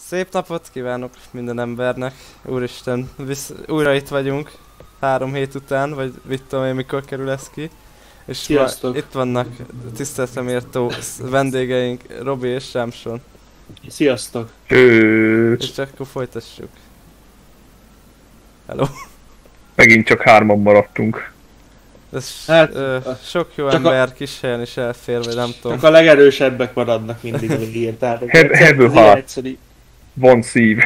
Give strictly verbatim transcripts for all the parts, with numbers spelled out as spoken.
Szép napot kívánok minden embernek. Úristen, visz, újra itt vagyunk. Három hét után, vagy mit tudom én, mikor kerül ez ki. És ma, itt vannak tiszteletre méltó vendégeink, Robi és Sámson. Sziasztok! Ö... És akkor folytassuk. Hello. Megint csak hárman maradtunk. Ez Hát, ö, sok jó csak ember a... kis helyen is elfér, vagy nem tudom. Csak a legerősebbek maradnak mindig a végén, tehát Heavy heart. Van szív.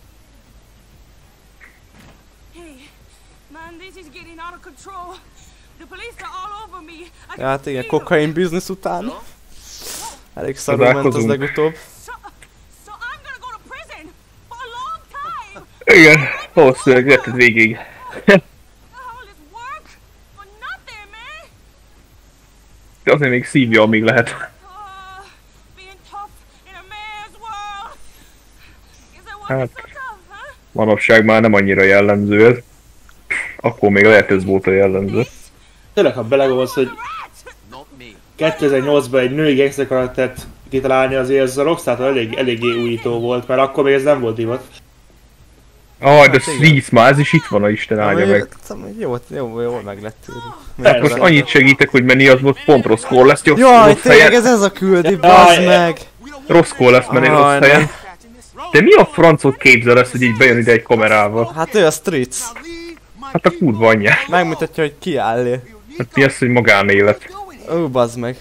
Ja, hát igen, kokain biznisz után. Elég szarul ment az legutóbb. Igen, valószínűleg vetted végig. De azért még szívja, amíg lehet. Hát, manapság már nem annyira jellemző ez. Akkor még lehet ez volt a jellemző. Tényleg, ha belegondolsz, hogy kétezer-nyolcban egy női gangster karaktert kitalálni, azért ez a Rockstar-tól elég, eléggé újító volt, mert akkor még ez nem volt divat. Ah, de Sleaze már, ez is itt van, a Isten áldja meg. Jó, jó, jó, meg lett Hát most annyit segítek, hogy menni az volt pont rossz kor lesz, jó? Jaj, tényleg ez ez a küldi, bazd meg! Rossz kor lesz menni rossz helyen. De mi a francot képzel ezt, hogy így bejön ide egy kamerával? Hát ő a Streets. Hát a kurva anyja. Megmutatja, hogy kiáll. Hát mi az, hogy magánélet? Ó, bazd meg.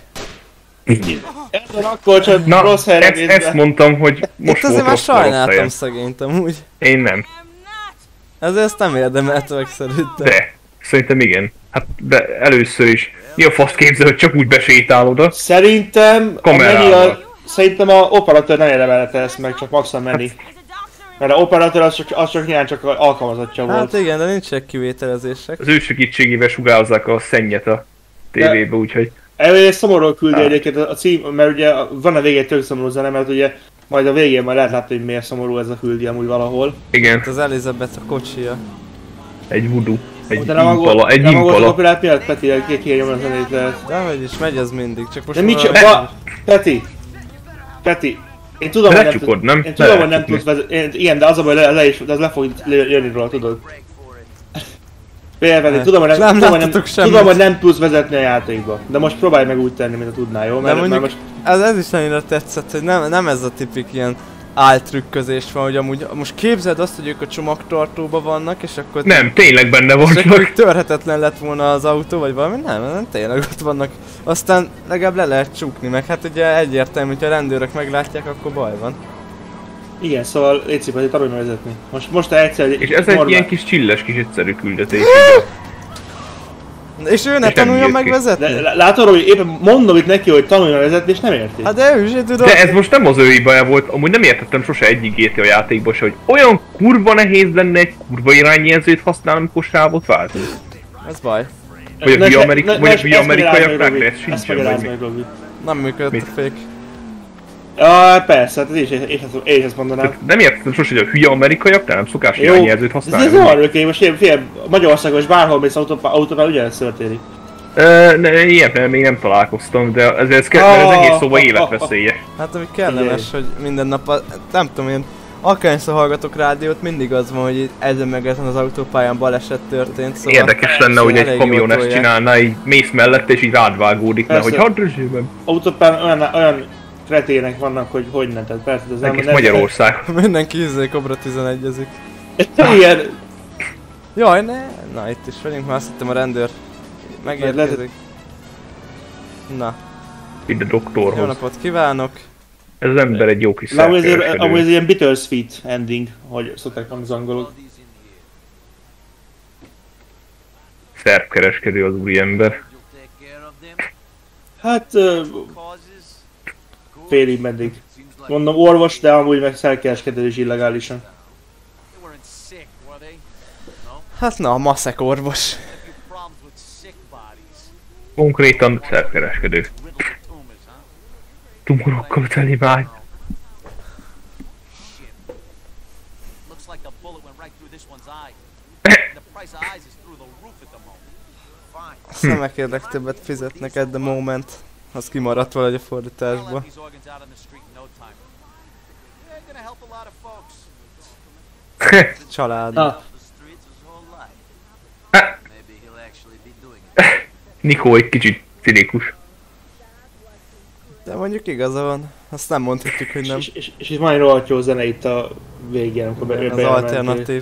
Akkor csak na, rossz helyre ezt, ezt mondtam, hogy most itt volt rossz már sajnáltam szegényt amúgy. Én nem. Ezért ezt nem érdemelt meg szerintem. De, szerintem igen. Hát de először is. Mi a fasz képzel, hogy csak úgy besétál oda? Szerintem kamerával. A, szerintem a operatőr nem érdemelte ezt meg, csak maximum menni. Mert a operatőr az csak, az csak nyilván csak alkalmazottja volt. Hát igen, de nincsenek kivételezések. Az ő segítségével sugározzák a szennyet a tévébe, úgyhogy... Előbb egy szomorúan küldi egyébként a cím, mert ugye van a végén tök szomorú zene, mert ugye majd a végén majd lehet látni, hogy miért szomorú ez a küldi amúgy valahol. Igen. Az Elizabeth a kocsija. Egy voodoo. Egy de nem impala. Egy nem impala. Nem a copyright miatt, Peti, ki kéne nyomni a zenét lehet. Dehogy is, megy ez mindig, csak most... De mit csak... Peti! Peti! Én tudom, hogy nem, tud, nem? én tudom, hogy nem tudsz vezetni. Igen, de az a baj, le, le is, de az le fog jönni róla, tudod. Például, tudom, hogy nem, nem, tudom, hogy nem, tudom, hogy nem tudsz vezetni a játékba. De most próbálj meg úgy tenni, mint a tudnál, jó? Mert, mondjuk, mert most... ez, ez is annyira tetszett, hogy nem, nem ez a tipik ilyen áltrükközés van, hogy amúgy most képzeld azt, hogy ők a csomagtartóban vannak, és akkor... Nem, tényleg benne vannak. És akkor törhetetlen lett volna az autó, vagy valami, nem, nem, tényleg ott vannak. Aztán legalább le lehet csukni, meg hát ugye egyértelmű, hogy a rendőrök meglátják, akkor baj van. Igen, szóval légy szépen, hogy tanulj meg vezetni. Most, most te egyszer egy... És ez normál. Egy ilyen kis csilles, kis egyszerű küldetés. És ő ne tanuljon meg vezetni? De, látod, hogy éppen mondom itt neki, hogy tanuljon vezetni, és nem érti. Hát de ő sem tudom. De ez most nem az ő hibája volt, amúgy nem értettem sose egyik gé té á játékban se, hogy olyan kurva nehéz lenne egy kurva irányjelzőt használni, amikor sávot váltani. Ez baj. Vagy a hülye amerikai, vagy a hülye amerikaiaknak lesz sincsen, vagy mi? Nem működött a fék. Ja, persze, hát én is ezt mondanám. Nem értettem sose, hogy a hülye amerikaiak, de nem szokás irányjelzőt használni. Ez nem arra, hogy most ilyen Magyarországon és bárhol mész autópályán ugyanezt történik. Ilyen még nem találkoztam, de ez, ez, ez egész szóval életveszélyes. Hát ami kellemes, hogy minden nap, a, nem tudom én, akárhányszor hallgatok rádiót, mindig az van, hogy ezen meg ezen az autópályán baleset történt, szóval... Érdekes lenne, hogy egy kamion ezt csinálna, így mész mellette és így rád vágódik, mert hogy hadrözsében. Autópályán olyan, olyan kretének vannak, hogy hogy ne, tehát persze, ez nem... Magyarország. Mindenki ízzé Cobra tizenegyezik. Igen. Jaj, ne, na itt is vagyunk, már azt hittem a rendőr megérkezik. Na. Itt a doktorhoz. Jó napot kívánok. Ez az ember egy jó kis szerkereskedő. Amúgy ez ilyen bittersweet ending, hogy szokták az angolok. Szerkereskedő az úriember. Hát... Uh, félig meddig. Mondom orvos, de amúgy meg szerkereskedő is illegálisan. Hát na, a maszek orvos. Konkrétan szerkereskedő. Tumorokkal teli máj. A szemekért legtöbbet fizetnek at the moment. Az kimaradt valahogy a fordításból. Család. Ah. Nikó egy kicsit cinikus. De mondjuk igaza van. Azt nem mondhatjuk, hogy nem. És, és, és itt majd rohadt jó zene itt a végén, amikor be, Az alternatív.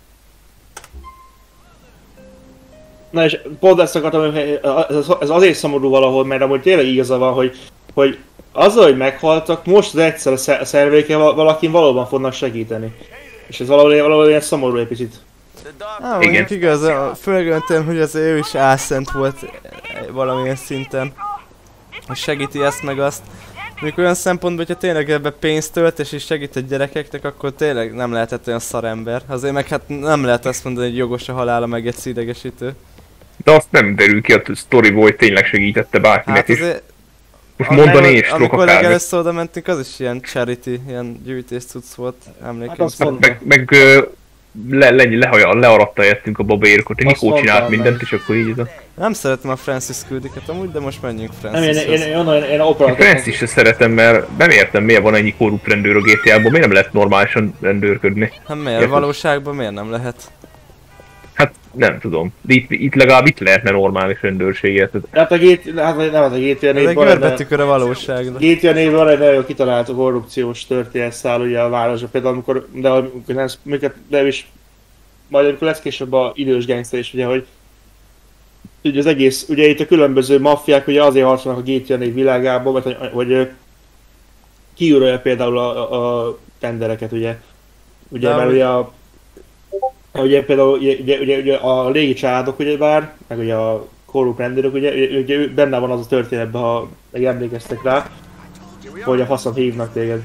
Na és pont ezt akartam, hogy ez azért szomorú valahol, mert amúgy tényleg igaza van, hogy, hogy azzal, hogy meghaltak, most az egyszer a szervékkel valakin valóban fognak segíteni. És ez valahol, valahol ilyen szomorú egy picit. Á, mondjuk igaz, főleg öntem, hogy az ő is álszent volt valamilyen szinten. És segíti ezt meg azt. Mondjuk olyan szempontból, hogyha tényleg ebbe pénzt tölt és is segít a gyerekeknek, akkor tényleg nem lehetett olyan szarember. Azért meg hát nem lehet azt mondani, hogy jogos a halála meg egy idegesítő. De azt nem derül ki a sztoriból, hogy tényleg segítette bárkinek hát is. Azért, most mondani és tudok amikor akármit. legelőször oda mentünk, az is ilyen charity, ilyen gyűjtés cucc volt, emlékszem. Hát meg meg ö, le, le, le, learatta értünk a babérkot, Nikó csinált mindent, és akkor így ez. Nem szeretem a Francis küldiket amúgy, de most menjünk Nem, én, Francishoz. én, én, én, én operatív. Francis se szeretem, mert nem értem, miért van ennyi korrupt rendőr a gé té á-ban, miért nem lehet normálisan rendőrködni. Hát miért? A valóságban miért nem lehet? Hát nem tudom, de itt, itt legalább itt lehetne normális rendőrséget. Hát a gé té á, hát nem az a gé té á Ez név egy van, görbetükör a valóságra. gé té á név van egy nagyon kitalált korrupciós történetszál ugye a városban, például amikor, de amikor nem, amiket, de is majd amikor lesz később a idős gangster is, ugye, hogy ugye az egész, ugye itt a különböző maffiák ugye azért harcolnak a gé té á név világában, mert hogy, hogy kiürölje például a, a, a tendereket, ugye. Ugye, de mert ugye a ugye például ugye, ugye, ugye a légi családok ugye bár, meg ugye a korrupt rendőrök ugye, ugye, ugye benne van az a történetben, ha meg emlékeztek rá, hogy a faszom hívnak téged.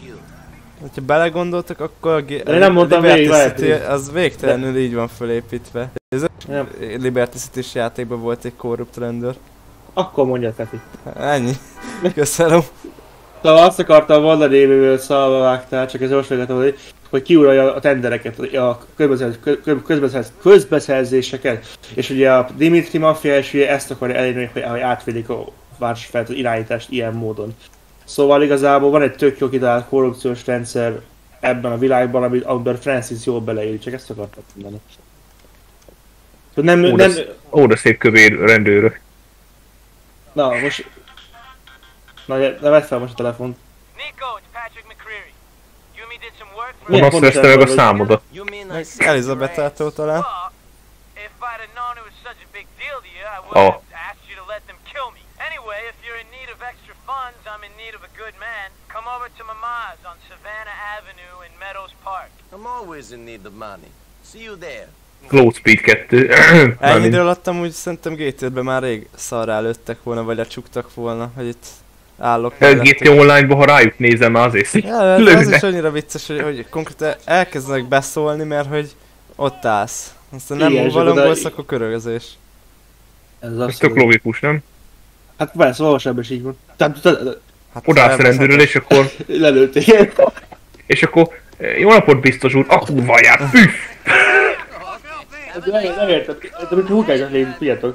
Ha belegondoltak, akkor a, de én nem mondtam végig, City az végtelenül de így van fölépítve. Ez a nem. Liberty City-s játékban volt egy korrupt rendőr. Akkor mondja, Teti. Ennyi. Köszönöm. Szóval azt akartam mondani, évéből szalva vágtál, csak ez most meglehetem, hogy hogy kiuralja a tendereket, a közbeszerz, közbeszerzéseket. És ugye a Dimitri Mafia és ugye ezt akarja elérni, hogy, hogy átvédik a városfejlesztő irányítást ilyen módon. Szóval igazából van egy tök jó kitalált korrupciós rendszer ebben a világban, amiben Francis jól beleér, csak ezt akartam mondani. Nem, ó, nem... Ó, de szép kövér rendőrök. Na, most... Na, ne vedd fel most a telefont. Honnan szerezte meg a számodat? Meg Elizabeth-től talán. Oh. Cloud Speed kettő. Ennyi idő alatt amúgy szerintem gé té á-ben már rég szarrá lőttek volna, vagy lecsuktak volna, hogy itt állok. gé té á Online-ba, ha rájuk nézem, már azért ja, az is annyira vicces, hogy, hogy konkrétan elkezdenek beszólni, mert hogy ott állsz. Aztán nem igen, valongolsz, akkor körögözés. Ez, ez tök logikus, nem? Hát persze, valóságban is így van. Hát odállsz rendőről, és akkor... Lelőtték. És akkor... Jó napot, biztos úr! A kurva jár! Püff! Nem, nem érted, hogy húkákat légy, fiatok.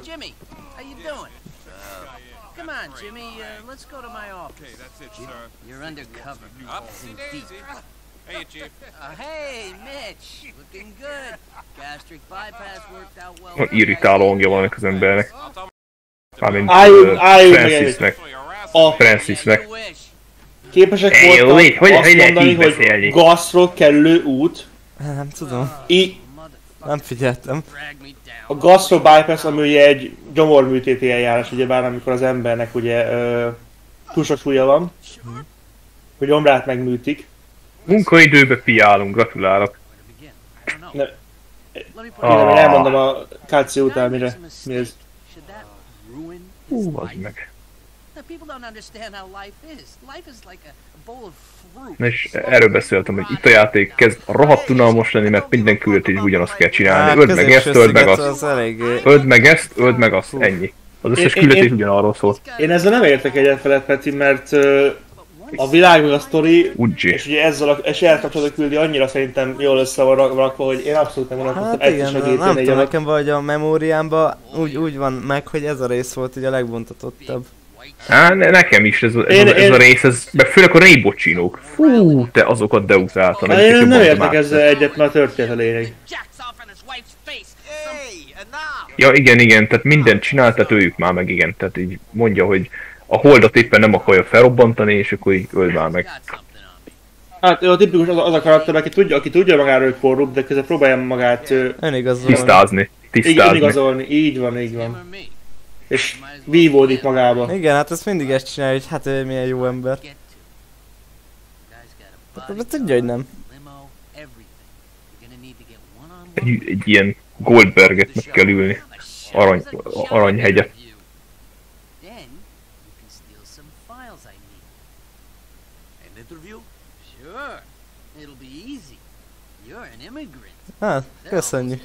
on, Jimmy. Uh, let's go to my office. Okay, that's it, sir. You're undercover. Upsy daisy. Hey, Chief. Uh, hey, Mitch. Looking good. Gastric bypass worked out well. Irritáló hangja van az embernek. Mármint Francisnek. A Francisnek. Képesek voltak azt mondani, hogy gaszról kerülő út. Nem tudom. I nem figyeltem. A gasztro bypass, ami ugye egy gyomorműtéti eljárás, ugyebár amikor az embernek ugye ö, tusasúlya van, hmm. hogy gyomrát megműtik. Munkaidőbe piálunk, gratulálok. Ne, ah. Én elmondom a káció után, mire, mi ez. Hú, az meg. Na és erről beszéltem, hogy itt a játék kezd rohadt unalmas lenni, mert minden küldetés ugyanazt kell csinálni. Öld meg ezt, öld meg azt. Öld meg ezt, öld meg azt. Ennyi. Az összes küldetés ugyanarról szól. Én ezzel nem értek egyet felett, Peti, mert uh, a világ meg a sztori, Ugyi. És ugye ezzel a és elkapcsolatban küldi annyira szerintem jól össze van rakva, hogy én abszolút nem vonatkoztam hát igen, nem tudom, nekem vagy a memóriámban úgy, úgy van meg, hogy ez a rész volt ugye a legvontatottabb. Á, ne, nekem is ez, a, ez, én, a, ez én... a rész, ez, főleg a Ray bocsinók. Fú, te azokat deutáltam. Én nem, nem értek ezzel egyet, mert a történet a lényeg. Ja igen, igen, tehát mindent csinál, tehát öljük már meg, igen, tehát így mondja, hogy a holdat éppen nem akarja felrobbantani, és akkor így öld már meg. Hát ő a tipikus az, az a karakter, aki tudja, aki tudja magáról, hogy korrupt, de közben próbálja magát tisztázni. Tisztázni. Önigazolni, így van, így van. És vívódik magába. Igen, hát ezt mindig ezt csinálja, hogy hát ő milyen jó ember. Hát tudja, hogy nem. Egy, egy ilyen Goldberget meg kell ülni. Arany, aranyhegyet. Hát, köszönjük.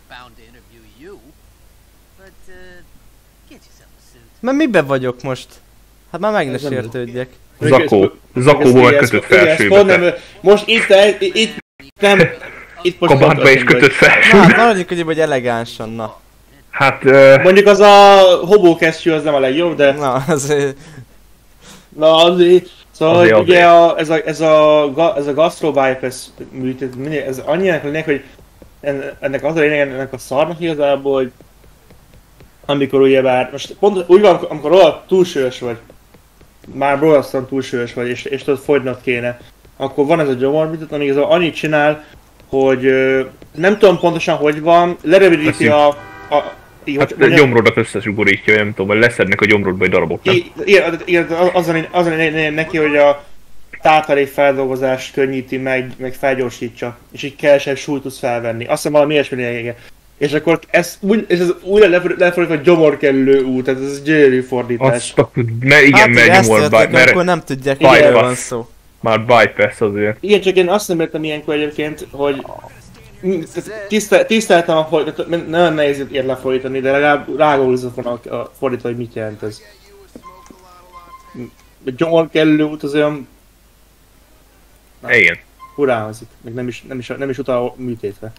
Mert miben vagyok most? Hát már meg ne sértődjek. Zakó. Zakóból kötött felsőbe. Most itt, itt nem... Itt most kabátba is kötött felsőbe. Hát maradjunk ugye, hogy elegánsan, na. Hát... Uh... Mondjuk az a hobókesztyű az nem a legjobb, de... Na, azért... Na azért... Szóval, azért, hogy ugye a, ez a, ez a, ez a gastro-bypass műtét, ez annyinek lényeg, hogy ennek az a lényeg, ennek a szarnak igazából, hogy amikor ugyebár, most pont úgy van, amikor rohadt túlsúlyos vagy, már rohasztóan túlsúlyos vagy, és, és tudod fogynod kéne, akkor van ez a gyomorműtét, ami igazából annyit csinál, hogy nem tudom pontosan hogy van, lerövidíti a... a hát a gyomrodat összesugorítja, nem tudom, leszednek a gyomrodba egy darabok, nem? Igen, azon az neki, hogy a táplálék feldolgozást könnyíti meg, meg felgyorsítsa, és így kevesebb súlyt tudsz felvenni. Azt hiszem valami ilyesmi lényege. És akkor ez úgy, és ez újra lefordítva a gyomorkerülő út, tehát ez gyönyörű fordítás. Azt, mert igen, hát, mert gyomor, mert akkor nem tudják, miről van szó. Már bypass azért. Igen, csak én azt nem értem ilyenkor egyébként, hogy tisztel, tiszteltem a fordítót, nem nehéz ilyet lefordítani, de legalább rágózzatok volna a fordító, hogy mit jelent ez. A gyomorkerülő út az olyan... Igen. Furán meg nem is, nem is, nem is utal a műtétre.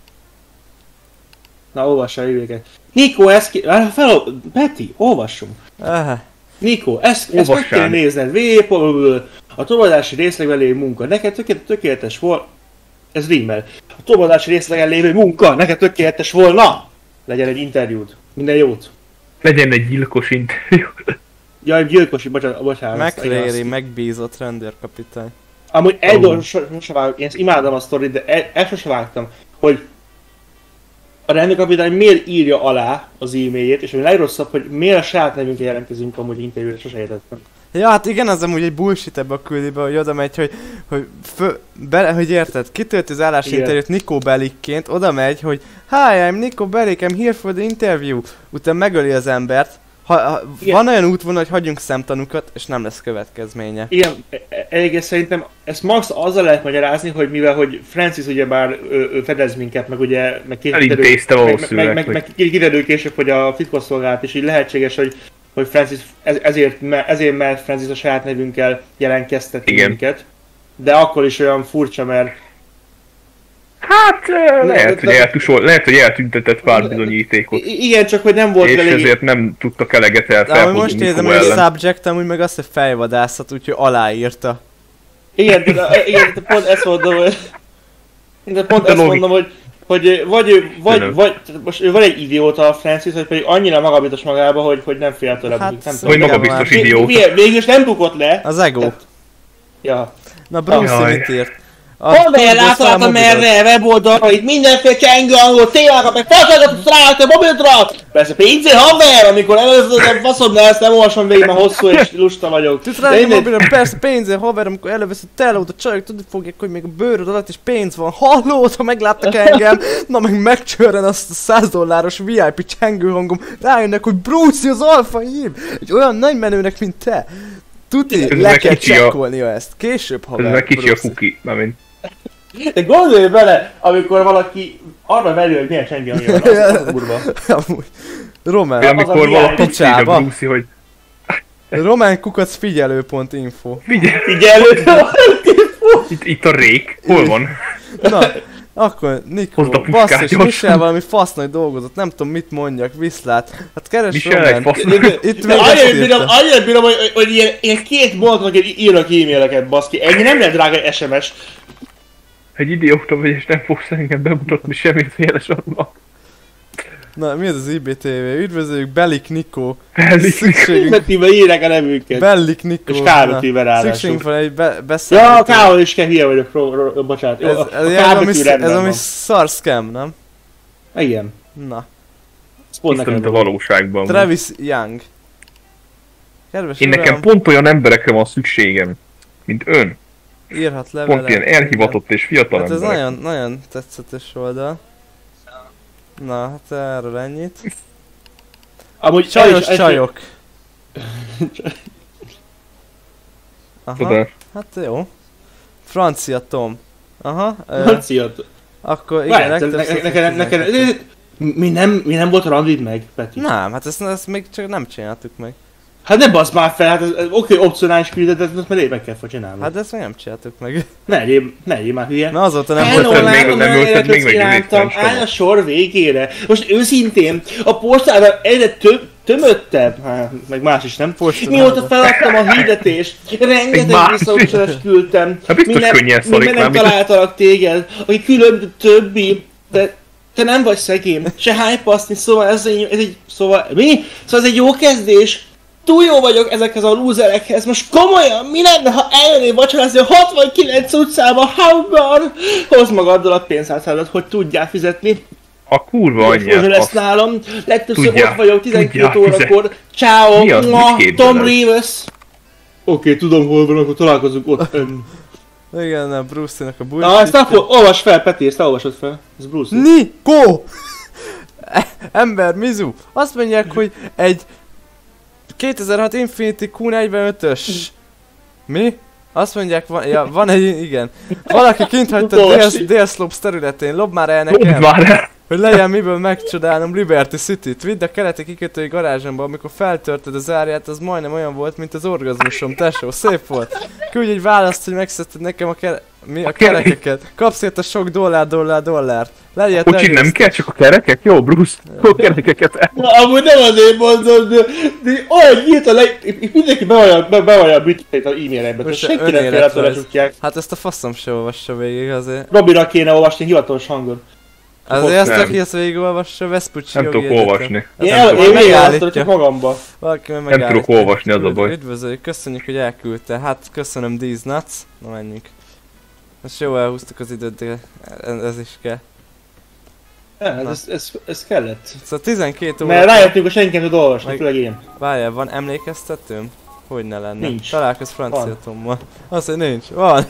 Na, olvassál jövőket. Nikó, ezt ki... Fel... Peti, olvassunk! Uh-huh. Nikó, ezt, ezt meg kell nézned. Végül a tolvadási részlegben lévő munka. Neked tökéletes, tökéletes volt... Ez rímmel. A tolvadási részlegen lévő munka. Neked tökéletes volna. Legyen egy interjúd. Minden jót. Legyen egy gyilkos interjú. Jaj, gyilkos, bocsánat, bocsánat. McCreary, megbízott rendőrkapitány. Amúgy egy oh. dolgot sose vágok, én ezt imádom a sztorit, de ezt sose vágtam, hogy a rendőrkapitány miért írja alá az e-mailjét, és ami legrosszabb, hogy miért a saját nevünkkel jelentkezünk amúgy interjúra, sose értettem. Ja, hát igen, az amúgy egy bullshit ebbe a küldibe, hogy oda megy, hogy, hogy, fő, be, hogy érted, kitölti az állásinterjút Nikó Bellickként, oda megy, hogy Hi, I'm Nikó Bellick, I'm here for the interview. Utána megöli az embert. Ha, ha van olyan útvonal, hogy hagyjunk szemtanúkat, és nem lesz következménye. Igen, egyébként szerintem ezt max azzal lehet magyarázni, hogy mivel hogy Francis ugyebár fedez minket, meg ugye meg elintézte valószínűleg, meg, meg, meg, meg kiderül később, hogy a titkosszolgálat is így lehetséges, hogy, hogy Francis ez, ezért, ezért mert Francis a saját nevünkkel jelentkezteti minket. De akkor is olyan furcsa, mert hát lehet, hogy eltusol, lehet, hogy eltüntetett pár bizonyítékot. Igen, csak hogy nem volt és elég... ezért nem tudta eleget elfelhozni. De most nézem, hogy a subject amúgy meg azt, hogy fejvadászat, úgyhogy aláírta. Igen, de, igen, de pont ezt mondom, hogy... De pont ezt mondom, hogy... Hogy vagy ő, vagy, vagy, most ő van egy idióta a Francis, hogy pedig annyira magabiztos magába, hogy, hogy nem fél tőle. Hát, nem hogy magabiztos idióta. Végülis nem bukott le. Az ego. Tehát, ja. Na Bruce mit írt? Honnan láthatom erre weboldalra, itt mindenféle csengő angol, tényleg, meg fasságot rá a mobilra! Persze pénzé haver, amikor először a faszomnál ezt nem olvasom végig, mert hosszú és lusta vagyok. Tudsz rá a mobilra, persze pénzé haver, amikor előveszed telót, a csajok tudni fogják, hogy még a bőröd alatt is pénz van. Hallót, ha megláttak engem, na meg megcsörren azt a száz dolláros vé i pé csengő hangom, rájönnek, hogy Bruce az alfa hív, egy olyan nagy menőnek, mint te. Tuti, le kell csekkolnia ezt. Később haver. Ez meg kicsi a kuki, mármint. De gondolj bele, amikor valaki arra velő, hogy milyen senki ami van, az, az a kurva. Román, amikor valaki a Brucey, hogy... Román kukac figyelő pont info. Figyelő? Figyelő? itt, itt a rék, hol van? Na, Akkor Nikó, basszus, Michel valami fasz nagy dolgozott, nem tudom mit mondjak, viszlát. Hát keres Roman. Itt még ezt írta. Annyira bírom, hogy, hogy ilyen, ilyen két mondatnak írnak e-maileket, baszki. Ennyi nem lehet drága es em es. Egy idióta vagy és nem fogsz engem bemutatni semmiféle sorban. Na, mi ez az i bé té vé? Üdvözöljük Bellik Nikó. Bellik Nikó. Betűvel írják a nevünket. Bellik Nikó. És K-betűvel ráadásul. Szükségünk van egy be beszélgető. Ja, a K-val is kell, hülye vagyok, ro, ro, ro, bocsánat. Jó, ez, a, ez, a ez, ami, K-betű ez ami van. szar scam, nem? Igen. Na. Viszont a valóságban. Travis Young. Kedves Én uram, nekem pont olyan emberekre van szükségem, mint ön. írhat levelet. Pont ilyen elhivatott és fiatal hát ez emberek. nagyon, nagyon tetszetes oldal. Na, hát erről ennyit. Amúgy Csajos csajok. Aha, Tudod? hát jó. Francia Tom. Aha. Francia Tom. Akkor igen, legtöbb Mi nem, mi nem volt randid meg, Peti? Nem, hát ezt, ezt még csak nem csináltuk meg. Hát ne basz már fel, hát ez, ez oké, okay, opcionális küldet, de ezt már évekkel fog csinálni. Hát ezt még nem csináltuk meg. Ne legyél, ne legyél már hülye. Na azóta nem volt volt még, nem ölted még meg csináltam, áll a sor végére. Most őszintén, a postában egyre több, tömöttebb, hát, meg más is nem. Mióta feladtam a hirdetést, rengeteg visszautcsolást küldtem. Hát biztos könnyen szorik már. Találtalak téged, aki külön többi, de te nem vagy szegény, se hype-aszni, szóval ez egy, ez egy, szóval, mi? Szóval ez egy jó kezdés. Túl jó vagyok ezekhez a lúzerekhez, most komolyan, mi lenne, ha eljönnél vacsorázni a hatvankilenc utcába, Hamburg? Hozd magaddal a pénztárcádat, hogy tudjál fizetni. A kurva anyját, lesz nálam, legtöbbször ott vagyok tizenkét órakor. Ciao, Tom Rivers. Oké, tudom hol van, akkor találkozunk ott. Igen, nem, Bruce-nak a bullshit. Na, ezt akkor olvasd fel, Peti, ezt olvasod fel. Ez Bruce. Nikó! Ember, Mizu, azt mondják, hogy egy kétezer-hat Infiniti Q negyvenötös. Mi? Azt mondják, van, ja, van egy, igen. Valaki kint hagyta Délszlopsz területén, lob már el nekem. Lob már el. Hogy legyen miből megcsodálnom Liberty City-t. Vidd a keleti kikötői garázsomba, amikor feltörted az árját, az majdnem olyan volt, mint az orgazmusom, tesó, szép volt. Küldj egy választ, hogy megszedted nekem a, kere mi? a kerekeket. Kapsz érte sok dollár, dollár, dollárt. Legyet Úgy nem kell, csak a kerekek? Jó, Bruce, a kerekeket el. Na, amúgy nem azért mondom, de, de olyan nyíltan le... Mindenki bevallja be, be a bitfeit az e-mailembe, tehát senki nem kell átolásukják. Hát ezt a faszom se olvassa végig azért. Robira kéne olvasni hivatalos hangon. Azért ezt, aki ezt végigolvassa, Vespucci nem tudok olvasni. Én elolvastam, csak magamba. Valaki meg nem tudok olvasni, az a baj. Üdvözöljük, köszönjük, hogy elküldte. Hát köszönöm These Nuts. Na menjünk. Most jó elhúztuk az időt, de ez is kell. Ja, ez, ez, ez kellett. Szóval tizenkét óra... Mert rájöttünk, hogy senki nem tud olvasni, meg... főleg én. Várjál, van emlékeztetőm? Hogy ne lenne? Nincs. Találkozz Francia Tommal. Azt, hogy nincs. Van.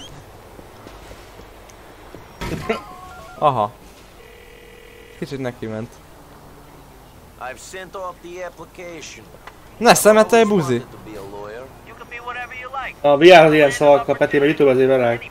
Aha. Kicsit neki ment. Ne szemetelj, buzi! A viárhoz ilyen szavakkal, Peti, meg YouTube azért verák.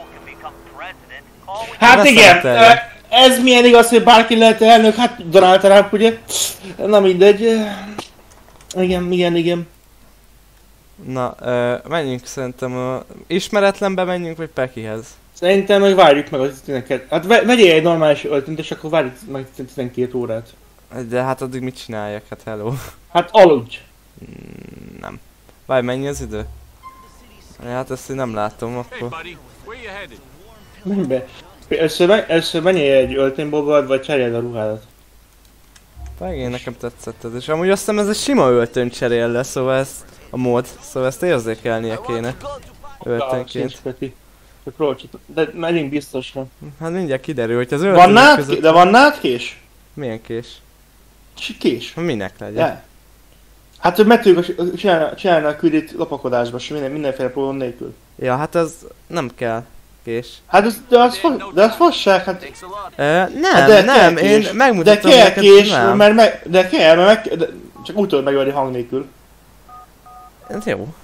Hát igen, ez milyen igaz, hogy bárki lehet elnök, hát Donald Trump, ugye? Na mindegy. Igen, igen, igen. Na, uh, menjünk szerintem a... ismeretlenbe menjünk, vagy Pekihez? Szerintem meg várjuk meg az tizenkét. Hát vegyél egy normális öltönyt, és akkor várjuk meg tizenkét órát. De hát addig mit csináljak? Hát hello. Hát aludj! Mm, nem. Várj, mennyi az idő? Hát ezt én nem látom, akkor... Menj be. Először, először menjél egy öltönybobad, vagy cseréld a ruhádat. Én nekem tetszett ez, és amúgy azt hiszem ez egy sima öltöny cserél le, szóval ez a mód, szóval ezt érzékelnie kéne. Öltönként. De menjünk biztosra. Hát mindjárt kiderül, hogy az öltönyök van nád, között... De van nád kés? Milyen kés? Kés. Minek legyen? Yeah. Hát hogy megtudjuk csinálni a küldét lopakodásba, és minden, mindenféle probléma nélkül. Ja, hát az nem kell kés. Hát az, de az, de az fasság, hát... E, nem, hát de nem, én megmutatom de kell kés, nem. Mert meg, de kell, mert meg, de csak úgy tudod megölni hang nélkül. Ez jó.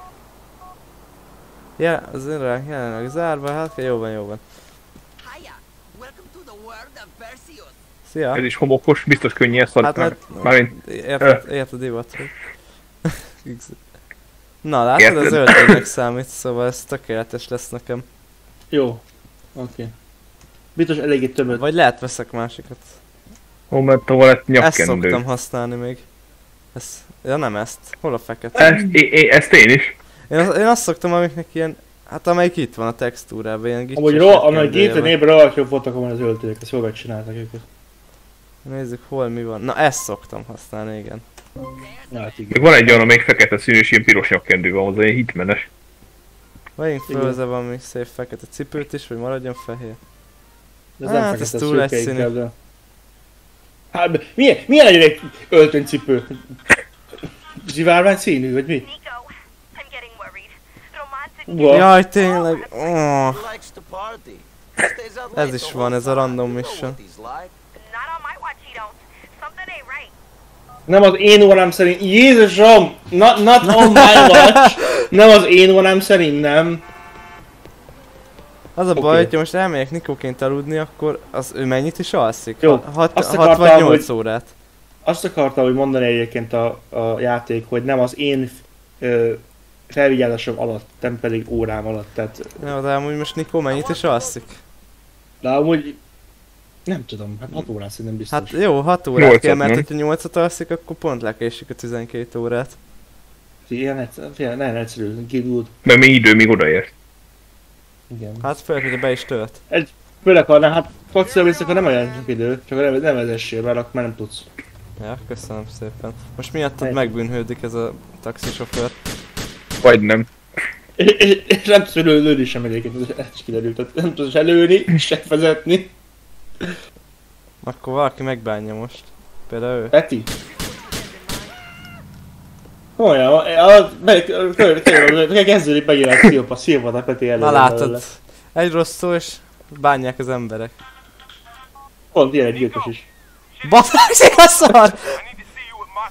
Ja, az önrák jelenleg zárva, hát jó van, jó van. Szia! Ez is homokos, biztos könnyen szarik. Hát mert... Mármint... Érted, érted divatról. Na látod, érted? Az öltönynek számít, szóval ez tökéletes lesz nekem. Jó. Oké. Okay. Biztos eléggé többet. Vagy lehet veszek másikat. Ó, mert tovább lett Ezt nyakkendő. szoktam használni még. Ezt... Ja nem ezt. Hol a fekete? Ezt, é, é, ezt én is. Én, az, én azt szoktam, amiknek ilyen... Hát amelyik itt van a textúrában, ilyen gicses. Amúgy ro- amely gétenében rohadt jobb voltak amúgy az öltők, ezt jól megcsináltak őket. Nézzük hol mi van. Na ezt szoktam használni, igen. Hát igen. Még van egy olyan, amelyik fekete színű és ilyen piros nyakkendő van hozzá, ilyen hitmenes. Vegyünk föl hozzá valami szép fekete cipőt is, vagy maradjon fehér. Ez Hát, nem ez fekete, túl szürke egyszínű. inkább, de... Hát milyen, milyen legyen egy öltönycipő? Zsivárvány színű, vagy mi? Nico, I'm getting worried. Romantic Wow. Jaj, tényleg. Oh. Likes to party. Stays out Ez late is the van, whole ez a time. random You know mission. what he's like. Not on my watch, he don't. Something ain't right. Nem az én órám szerint. Jézusom! Not, not on my watch! Nem az én órám szerint, nem. Az a baj, Oké. hogyha most elmegyek Nikóként aludni, akkor az ő mennyit is alszik? Jó, hat, azt hat akartam, vagy nyolc hogy- órát. Azt akartam, hogy mondani egyébként a, a játék, hogy nem az én ö, felvigyázásom alatt, nem pedig órám alatt, tehát... Ja, de amúgy most Nikó mennyit is alszik? De amúgy... Nem tudom, hát hat órát szerintem biztos. Hát jó, hat órát Nyolcat, kell, mert nem? hogyha nyolcat alszik, akkor pont lekésik a tizenkét órát. Ilyen egyszerű, ilyen nagyon egyszerű, kidult. Mert még idő, míg odaért. Igen. Hát főleg, hogyha be is tölt. Főleg, ha nem, hát focival vissza, akkor nem olyan sok idő, csak nem, nem vezessél, mert akkor már nem tudsz. Ja, köszönöm szépen. Most miattad Egy- megbűnhődik ez a taxisofőr. Vagy nem. És, és, és nem tudsz elő, lőni sem egyébként, ez is kiderült, tehát nem tudsz előni, se vezetni. Akkor valaki megbánja most. Például ő. Peti? Olyan, a, meg, kell kezdődik megint a szilva, szilva a Peti elő. Na látod, egy rossz szó és bánják az emberek. Pont ilyen egy gyilkos is. Basszik a szar! I need to see you with my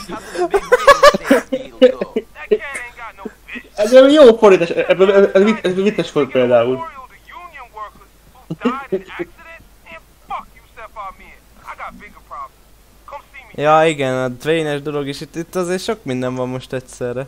crew. How did the big radio stand deal go? That cat ain't got no bitch. Ez egy jó fordítás, ebből ez, ez, vit- ez vittes volt például. Memorial to union workers who died in accident. And fuck you, Sapphire Men. I got bigger problems. Come see me. Ja igen, a Dwayne-es dolog is, itt, itt azért sok minden van most egyszerre.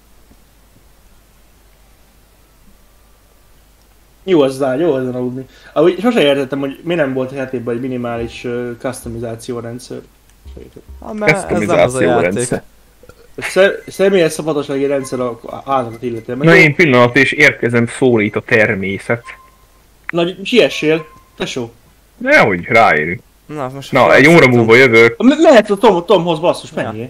Jó az lány, jó az aludni. Ahogy sose értettem, hogy mi nem volt a játékban egy minimális uh, customizáció rendszer. Ha, mert ez nem az a Customizáció játék. rendszer. Sze- személyes szabadossági rendszer a a házakat illetően. Na én pillanat és érkezem, szólít a természet. Na, siessél, tesó. Nehogy, ráérünk. Na, most Na, egy óra múlva jövök. Me- Mehetsz a Tom, Tomhoz, basszus, menjél.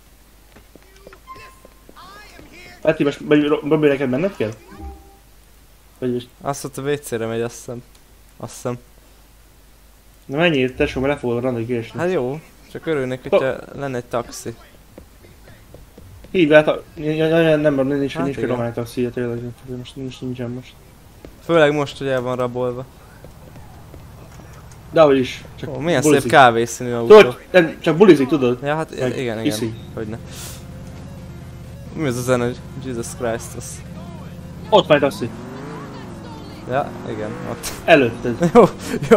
Peti, most Robi, neked menned kell? Vagy most... Azt mondta, vé cére megy, azt hiszem. Azt hiszem. Na menjél, tesó, mert le fogod randig késni. Hát jó, csak örülnék, hogyha lenne egy taxi. Hívd át a... Ja, ja, ja, nem, nem, nincs, Hát nincs igen. román taxi, tényleg, most nincs, nincsen most. Főleg most, hogy el van rabolva. De ahogy is, csak Ó, milyen bulizik. szép kávészínű autó. Tudod, nem, csak bulizik, tudod? Ja, hát Meg igen, igen. iszik. Hogyne. Mi az a zene? Jesus Christ, az... Ott van egy taxi. Ja, igen, ott. Előtted. Jó, jó.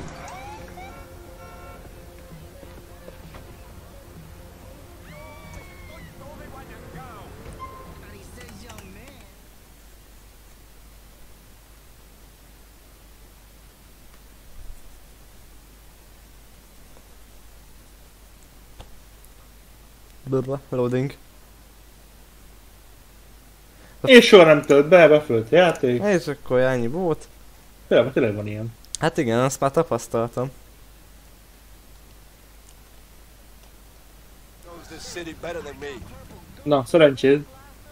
Blablabla, loading. És soha nem tölt be, befölt a játék. És akkor ennyi volt. Tényleg, tényleg van ilyen. Hát igen, azt már tapasztaltam. Knows this city better than me. Na, szerencséd.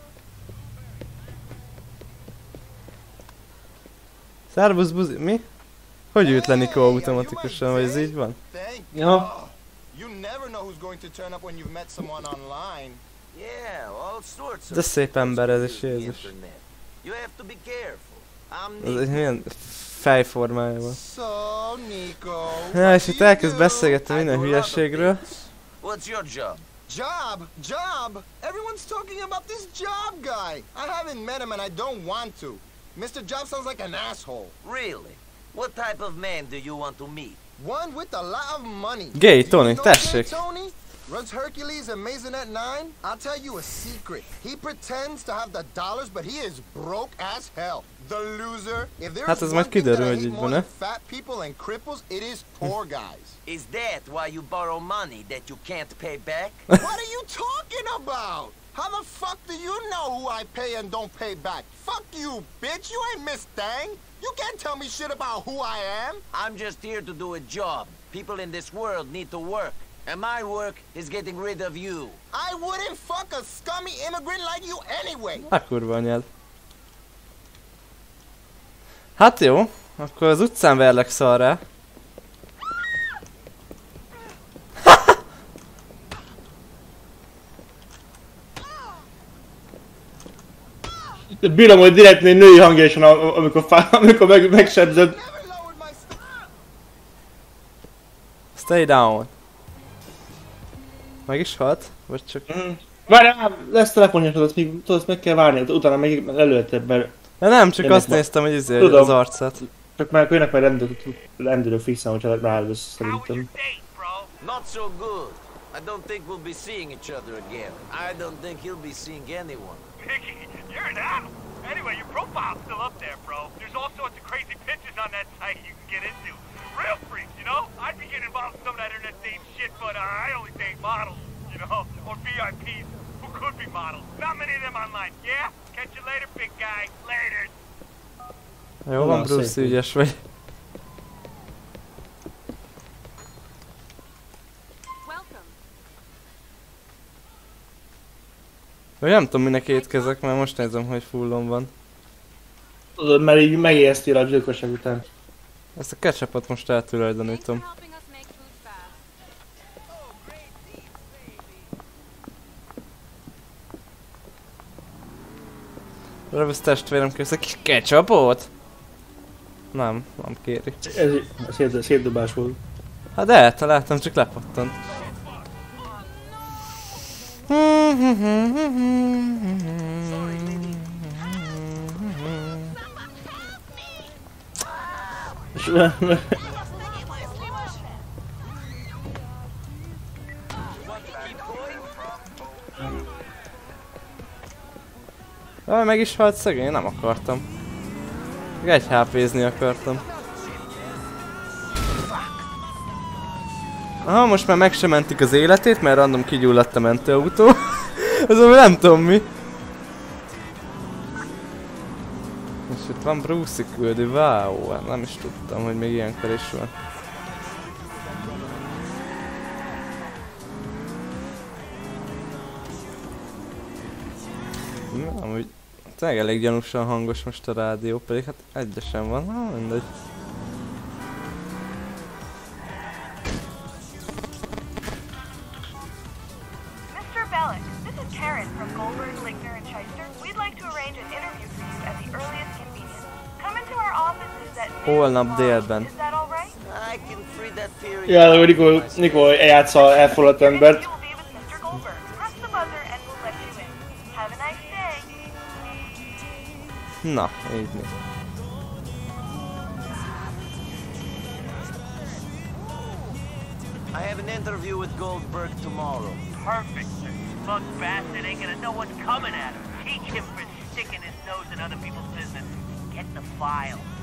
Szervusz buzi, mi? Hogy ült le Nikó automatikusan, vagy ez így van? Thank Ja. you. Never know who's going to turn up when you've met someone online. Yeah, all sorts of De szép ember ez is, people use the Jézus. internet. You have to be careful. I'm Ez Nico. egy milyen fejformája van. So, Nico. Ja, what és itt do you elkezd do? beszélgetni I minden do a lot of hülyeségről. things. What's your job? Job, job. Everyone's talking about this job guy. I haven't met him and I don't want to. Mister Job sounds like an asshole. Really? What type of man do you want to meet? One with a lot of money. Gay, You Tony, know tessék. Gay Tony? Runs Hercules and Maisonette nine? I'll tell you a secret. He pretends to have the dollars, but he is broke as hell. The loser. If there's one thing that I hate more than fat people and cripples, it is poor guys. Is that why you borrow money that you can't pay back? What are you talking about? How the fuck do you know who I pay and don't pay back? Fuck you, bitch. You ain't Miss Thang. You can't tell me shit about who I am. I'm just here to do a job. People in this world need to work. And my work is getting rid of you. I wouldn't fuck a scummy immigrant like you anyway. Hát kurva anyád. Hát jó, akkor az utcán verlek szarrá. Bírom, hogy direkt egy női hangja is van, amikor, amikor meg, megsebzed. Stay down. Meg is halt? Vagy csak... Mm. Várjál, lesz telefonja, tudod, még, tudod, meg kell várni, utána még előtted, mert... De nem, csak azt néztem, hogy izé az arcát. Csak már jönnek majd rendőr, rendőrök fixen, hogyha ráállsz szerintem. Not so good. I don't think we'll be seeing each other again. I don't think he'll be seeing anyone. Mickey, you're an animal. Anyway, your profile's still up there, bro. There's all sorts of crazy pictures on that site you can get into. Real freaks, you know? I'd be getting involved in some of that internet dating shit, but uh, I only date models, you know? Or V I Ps who could be models. Not many of them online. Yeah? Catch you later, big guy. Later. Jó van, Bruce, ügyes vagy. Vagy nem tudom, minek étkezek, mert most nézem, hogy fullon van. Tudod, mert így megijesztél a gyilkosság után. Ezt a ketchupot most eltulajdonítom. Rövisz testvérem kész, egy kis ketchupot? Nem, nem kéri. Ez szétdobás volt. Hát de, találtam, csak lepattant. Ah, meg is halt szegény, nem akartam. Egy há pézni akartam. Aha, most már meg sem mentik az életét, mert random kigyulladt a mentőautó. Ez ami nem tudom mi. És itt van Brucey küldi, wow, nem is tudtam, hogy még ilyenkor is van. Na, amúgy tényleg elég gyanúsan hangos most a rádió, pedig hát egyesen van, ha mindegy. Holnap délben. Ja, de Nikó, Nikó eljátsza elfoglalt embert. Na, így mi. I have an interview with Goldberg tomorrow. Perfect. Smug bastard ain't gonna know what's coming at him. Teach him for sticking his nose in other people's business. Get the file.